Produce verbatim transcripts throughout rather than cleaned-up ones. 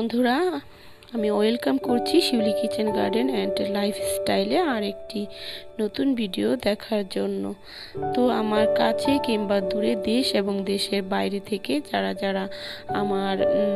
বন্ধুরা, আমি ওয়েলকাম করছি শিউলি কিচেন গার্ডেন অ্যান্ড লাইফস্টাইলে আর একটি নতুন ভিডিও দেখার জন্য। তো আমার কাছে কিংবা দূরে দেশ এবং দেশের বাইরে থেকে যারা যারা আমার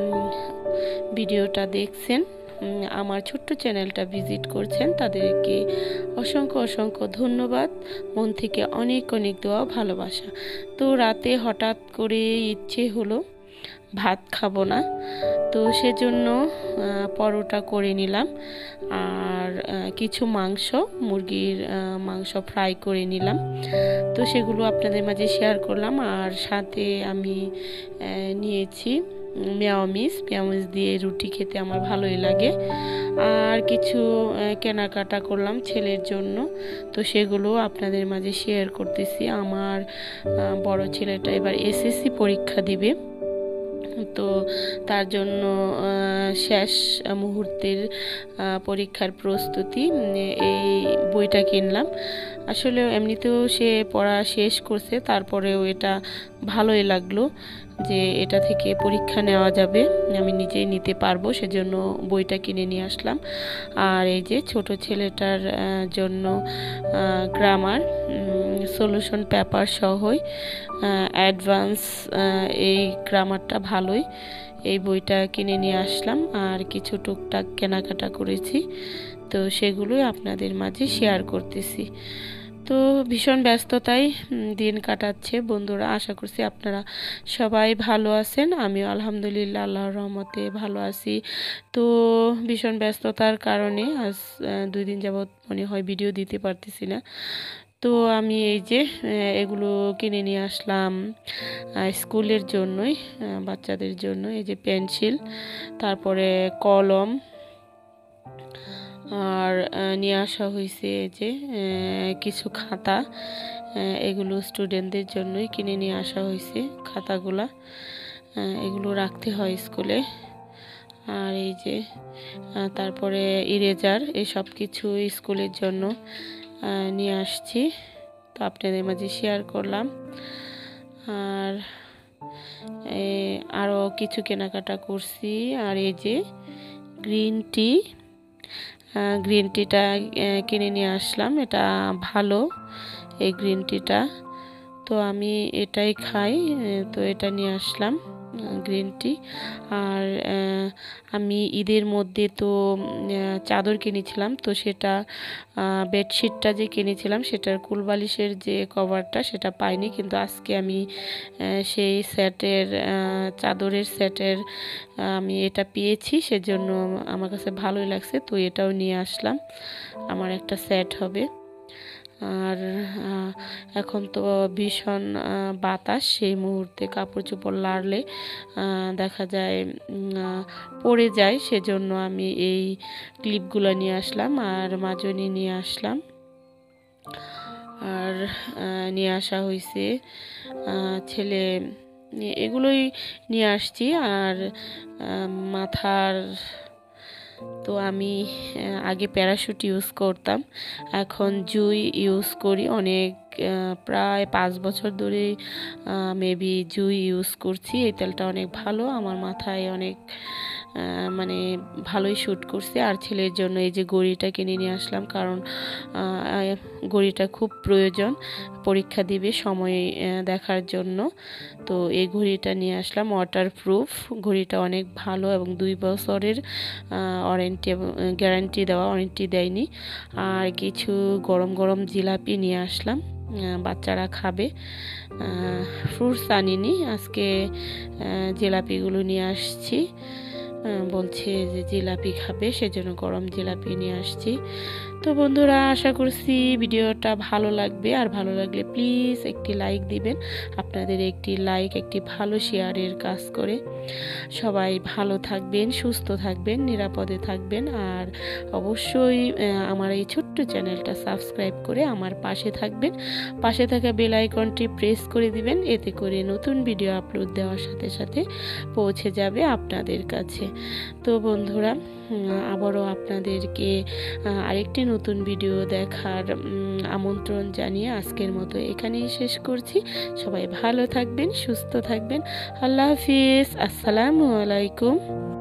ভিডিওটা দেখছেন, আমার ছোট্ট চ্যানেলটা ভিজিট করছেন, তাদেরকে অসংখ্য অসংখ্য ধন্যবাদ। মন থেকে অনেক অনেক দোয়া, ভালোবাসা। তো রাতে হঠাৎ করে ইচ্ছে হলো ভাত খাবো না, তো সেজন্য পরোটা করে নিলাম আর কিছু মাংস, মুরগির মাংস ফ্রাই করে নিলাম। তো সেগুলো আপনাদের মাঝে শেয়ার করলাম। আর সাথে আমি নিয়েছি মেয়োনিজ। মেয়োনিজ দিয়ে রুটি খেতে আমার ভালোই লাগে। আর কিছু কেনাকাটা করলাম ছেলের জন্য, তো সেগুলো আপনাদের মাঝে শেয়ার করতেছি। আমার বড় ছেলেটা এবার এসএসসি পরীক্ষা দিবে, তো তার জন্য শেষ মুহূর্তের পরীক্ষার প্রস্তুতি, এই বইটা কিনলাম। আসলে এমনিতেও সে পড়া শেষ করছে, তারপরেও এটা ভালোই লাগলো যে এটা থেকে পরীক্ষা নেওয়া যাবে, আমি নিজেই নিতে পারবো, সেজন্য বইটা কিনে নিয়ে আসলাম। আর এই যে ছোট ছেলেটার জন্য গ্রামার সলিউশন পেপার সহই অ্যাডভান্স, এই গ্রামারটা ভালোই, এই বইটা কিনে নিয়ে আসলাম। আর কিছু টুকটাক কেনাকাটা করেছি, তো সেগুলোই আপনাদের মাঝে শেয়ার করতেছি। তো ভীষণ ব্যস্ততায় দিন কাটাচ্ছে বন্ধুরা। আশা করছি আপনারা সবাই ভালো আছেন, আমিও আলহামদুলিল্লাহ আল্লাহর রহমতে ভালো আছি। তো ভীষণ ব্যস্ততার কারণে আজ দুই দিন যাবৎ মনে হয় ভিডিও দিতে পারতেছি না। তো আমি এই যে এগুলো কিনে নিয়ে আসলাম স্কুলের জন্যই, বাচ্চাদের জন্য। এই যে পেন্সিল, তারপরে কলম, আর নিয়ে আসা হয়েছে এই যে কিছু খাতা, এগুলো স্টুডেন্টদের জন্যই কিনে নিয়ে আসা হয়েছে খাতাগুলা, এগুলো রাখতে হয় স্কুলে। আর এই যে তারপরে ইরেজার, এই সব কিছু স্কুলের জন্য নিয়ে আসছি, তো আপনাদের মাঝে শেয়ার করলাম। আর আরও কিছু কেনাকাটা করছি। আর এই যে গ্রিন টি, গ্রিন টিটা কিনে নিয়ে আসলাম, এটা ভালো এই গ্রিন টিটা, তো আমি এটাই খাই, তো এটা নিয়ে আসলাম গ্রিন টি। আর আমি ঈদের মধ্যে তো চাদর কিনেছিলাম, তো সেটা বেডশিটটা যে কিনেছিলাম সেটার কুলবালিশের যে কভারটা সেটা পাইনি, কিন্তু আজকে আমি সেই সেটের চাদরের সেটের আমি এটা পেয়েছি, সেজন্য আমার কাছে ভালোই লাগছে, তো এটাও নিয়ে আসলাম, আমার একটা সেট হবে। আর এখন তো ভীষণ বাতাস, সেই মুহূর্তে কাপড় চোপড় লাড়লে দেখা যায় পড়ে যায়, সেজন্য আমি এই ক্লিপগুলো নিয়ে আসলাম আর মাজনি নিয়ে আসলাম। আর নিয়ে আসা হয়েছে ছেলে, এগুলোই নিয়ে আসছি। আর মাথার, তো আমি আগে প্যারাশুট ইউজ করতাম, এখন জুই ইউজ করি অনেক, প্রায় পাঁচ বছর ধরে মেবি জুই ইউজ করছি। এই তেলটা অনেক ভালো, আমার মাথায় অনেক মানে ভালোই শ্যুট করছে। আর ছেলের জন্য এই যে ঘড়িটা কিনে নিয়ে আসলাম, কারণ ঘড়িটা খুব প্রয়োজন, পরীক্ষা দিবে সময় দেখার জন্য, তো এই ঘড়িটা নিয়ে আসলাম। ওয়াটারপ্রুফ ঘড়িটা অনেক ভালো এবং দুই বছরের ওয়ারেন্টি এবং গ্যারান্টি দেওয়া, ওয়ারেন্টি দেয়নি। আর কিছু গরম গরম জিলাপি নিয়ে আসলাম, বাচ্চারা খাবে। ফ্রুটস আনিনি, আজকে জিলাপিগুলো নিয়ে আসছি, বলছে যে জিলাপি খাবে, সেজন্য গরম জিলাপি নিয়ে আসছি। তো বন্ধুরা, আশা করছি ভিডিওটা ভালো লাগবে, আর ভালো লাগলে প্লিজ একটি লাইক দিবেন। আপনাদের একটি লাইক একটি ভালো শেয়ারের কাজ করে। সবাই ভালো থাকবেন, সুস্থ থাকবেন, নিরাপদে থাকবেন। আর অবশ্যই আমার এই ছোট্ট চ্যানেলটা সাবস্ক্রাইব করে আমার পাশে থাকবেন, পাশে থাকা বেল আইকনটি প্রেস করে দিবেন, এতে করে নতুন ভিডিও আপলোড দেওয়ার সাথে সাথে পৌঁছে যাবে আপনাদের কাছে। তো বন্ধুরা, আবারও আপনাদেরকে আরেকটি নতুন ভিডিও দেখার আমন্ত্রণ জানিয়ে আজকের মতো এখানেই শেষ করছি। সবাই ভালো থাকবেন, সুস্থ থাকবেন। আল্লাহ হাফিজ, আসসালামু আলাইকুম।